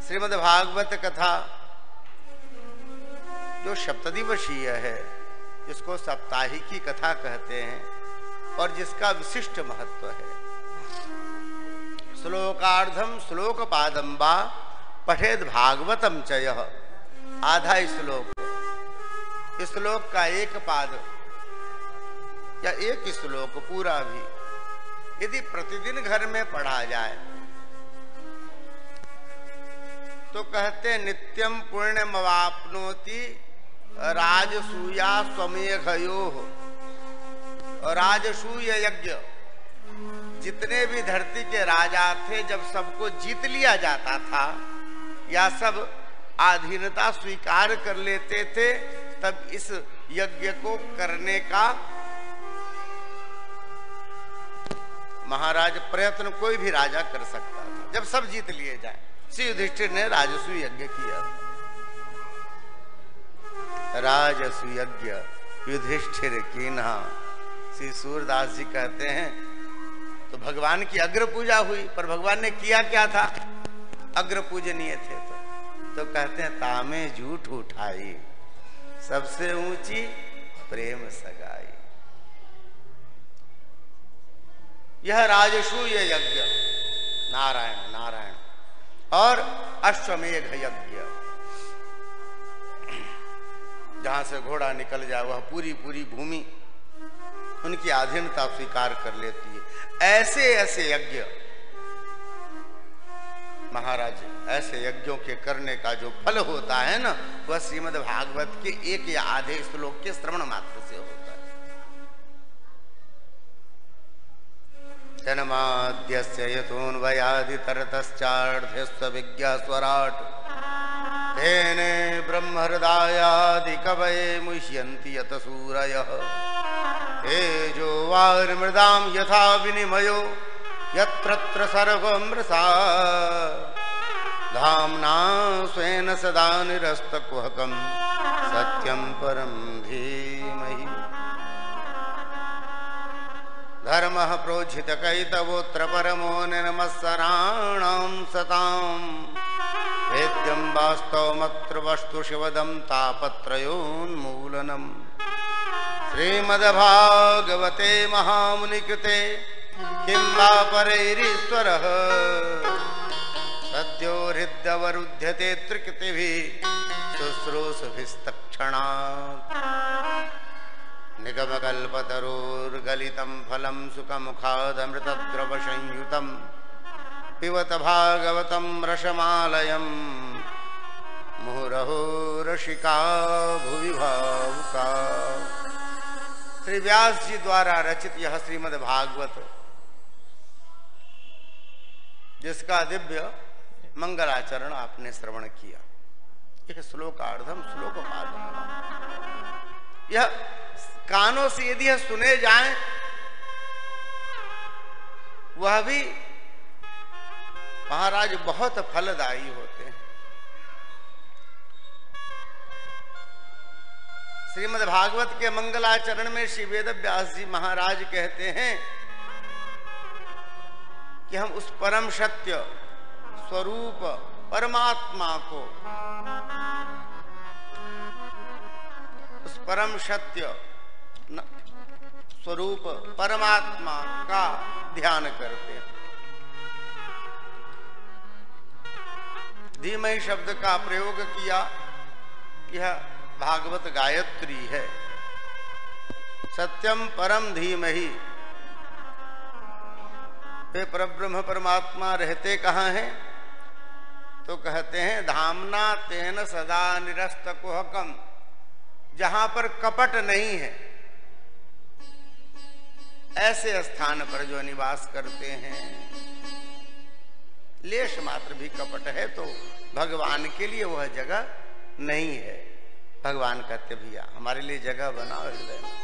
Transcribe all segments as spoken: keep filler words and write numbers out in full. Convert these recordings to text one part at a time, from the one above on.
श्रीमद् भागवत कथा जो सप्तदिवसीय है, जिसको साप्ताहिकी कथा कहते हैं और जिसका विशिष्ट महत्व है। श्लोकार्धम श्लोक पादम वा पठेद भागवतम च यः। आधा श्लोक, इस श्लोक का एक पाद या एक श्लोक पूरा भी यदि प्रतिदिन घर में पढ़ा जाए तो कहते नित्यम पुण्यमवाप्नोति राजसूया स्वमेघयोः। राजसूय यज्ञ, जितने भी धरती के राजा थे, जब सबको जीत लिया जाता था या सब आधीनता स्वीकार कर लेते थे, तब इस यज्ञ को करने का महाराज प्रयत्न कोई भी राजा कर सकता था, जब सब जीत लिए जाए। श्री युधिष्ठिर ने राजसूय यज्ञ किया। राजसूय यज्ञ युधिष्ठिर कीन्हा। श्री सूरदास जी कहते हैं तो भगवान की अग्र पूजा हुई, पर भगवान ने किया क्या था? अग्र पूजनीय थे तो तो कहते हैं तामे झूठ उठाई, सबसे ऊंची प्रेम सगाई। यह राजसूय यज्ञ, नारायण नारायण। और अश्वमेघ यज्ञ, जहां से घोड़ा निकल जाए वह पूरी पूरी भूमि उनकी अधीनता स्वीकार कर लेती है। ऐसे ऐसे यज्ञ महाराज, ऐसे यज्ञों के करने का जो फल होता है ना, वह श्रीमद् भागवत के एक या आधे श्लोक के श्रवण मात्र से होता है। जन्माद्यस्य यतोऽन्वयादितरतश्चार्थस्य विज्ञास्वराट् तेने ब्रह्महृदायादि कवये मुह्यन्ति यत सूरयः। तेजो वारिमृदां यथा विनिमयो यत्र सर्वमृषा। धाम्ना स्वेन सदा निरस्तकुहकं सत्यं परं धीमहि। धर्मः प्रोज्झितकैतवोऽत्र परमो निर्मत्सराणां सतां। वेद्यं वास्तवमत्र वस्तु शिवदं तापत्रयोन्मूलनम्। श्रीमद्भागवते महामुनिकृते किं वा परैरीश्वरः। सद्यो हृद्यवरुध्यते त्रिकृतिभिः शुश्रूषुभिस्तत्क्षणात्। निगमकल्पतरोर्गलितं फलं सुखमुखादमृतद्रवसंयुतं पिबत भागवतं रसमालयं। मुहुरहो रसिका भुवि भावुका। श्री व्यास जी द्वारा रचित यह श्रीमद् भागवत, जिसका दिव्य मंगलाचरण आपने श्रवण किया, यह श्लोकार्धम श्लोक पादम। यह कानों से यदि यह सुने जाएं, वह भी महाराज बहुत फलदायी होते हैं। श्रीमद् भागवत के मंगलाचरण में श्री वेद व्यास जी महाराज कहते हैं कि हम उस परम सत्य स्वरूप परमात्मा को, उस परम सत्य स्वरूप परमात्मा का ध्यान करते हैं। धीमहि शब्द का प्रयोग किया, यह भागवत गायत्री है। सत्यम परम धीमहि। वे परब्रह्म परमात्मा रहते कहाँ हैं? तो कहते हैं धामना तेन सदा निरस्त कुहकम। जहां पर कपट नहीं है, ऐसे स्थान पर जो निवास करते हैं। लेश मात्र भी कपट है तो भगवान के लिए वह जगह नहीं है। भगवान कहते भैया हमारे लिए जगह बनाओ हृदय में।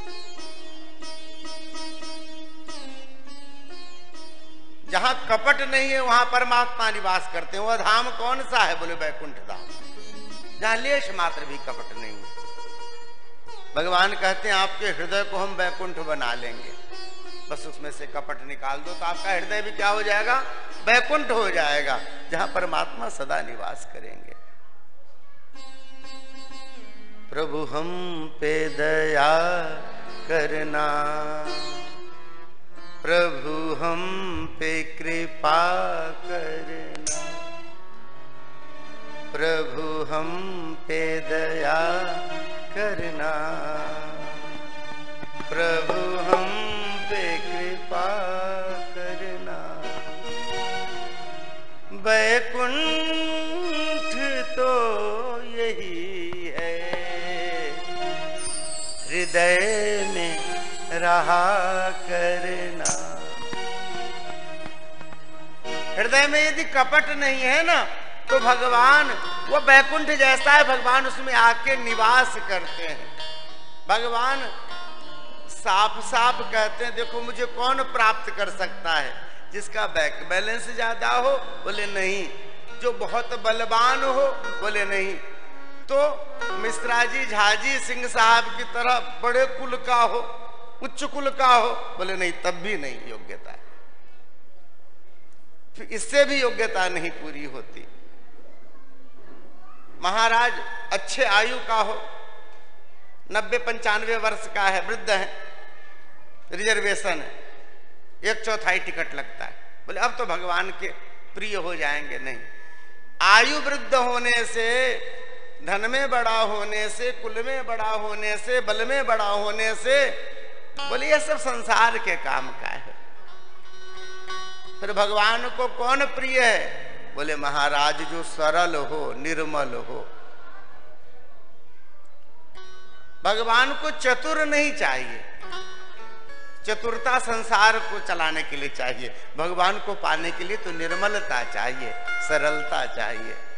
जहां कपट नहीं है वहां परमात्मा निवास करते हैं। वह धाम कौन सा है? बोले वैकुंठ धाम, जहां लेश मात्र भी कपट नहीं है। भगवान कहते हैं आपके हृदय को हम वैकुंठ बना लेंगे, बस उसमें से कपट निकाल दो तो आपका हृदय भी क्या हो जाएगा? वैकुंठ हो जाएगा। जहां परमात्मा सदा निवास करेंगे। प्रभु हम पे दया करना, प्रभु हम पे कृपा करना, प्रभु हम पे दया करना, प्रभु हम पे कृपा करना। वैकुंठ तो यही है, हृदय में रहा करना। हृदय में यदि कपट नहीं है ना, तो भगवान वो वैकुंठ जैसा है, भगवान उसमें आके निवास करते हैं। भगवान साफ साफ कहते हैं, देखो मुझे कौन प्राप्त कर सकता है? जिसका बैंक बैलेंस ज्यादा हो? बोले नहीं। जो बहुत बलवान हो? बोले नहीं। तो मिश्रा जी, झा जी, सिंह साहब की तरह बड़े कुल का हो, उच्च कुल का हो? बोले नहीं, तब भी नहीं योग्यता है। फिर इससे भी योग्यता नहीं पूरी होती। महाराज अच्छे आयु का हो, नब्बे पंचानवे वर्ष का है, वृद्ध है, रिजर्वेशन है, एक चौथाई टिकट लगता है, बोले अब तो भगवान के प्रिय हो जाएंगे। नहीं, आयु वृद्ध होने से, धन में बड़ा होने से, कुल में बड़ा होने से, बल में बड़ा होने से, बोले ये सब संसार के काम का है। फिर भगवान को कौन प्रिय है? बोले महाराज जो सरल हो, निर्मल हो। भगवान को चतुर नहीं चाहिए, चतुरता संसार को चलाने के लिए चाहिए। भगवान को पाने के लिए तो निर्मलता चाहिए, सरलता चाहिए।